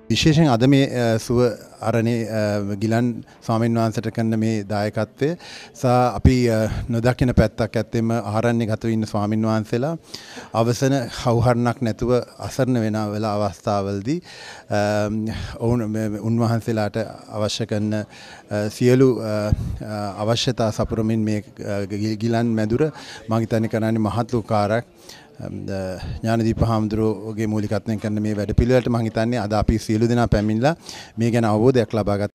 විශේෂයෙන් අද මේ සුව අරණේ ගිලන් ස්වාමීන් වහන්සේට කරන මේ දායකත්වය සහ අපි නොදකින පැත්තක් ඇත්තෙම ආරණ්‍ය ගත වෙන ස්වාමීන් වහන්සේලා අවසන හවුහරණක් නැතුව අසරණ වෙන අවස්ථාවලදී උන්වහන්සේලාට අවශ්‍ය කරන සියලු අවශ්‍යතා සපුරමින් මේ ගිලන් මැදුර මම හිතන්නේ කරන්නේ මහත් උකාරක් ඥානදීප හාමුදුරුවෝගේ මූලිකත්වයෙන් කරන මේ වැඩ පිළිවෙලට මම හිතන්නේ අද අපි සියලු දෙනා පැමිණලා මේ ගැන අවබෝධයක් ලබා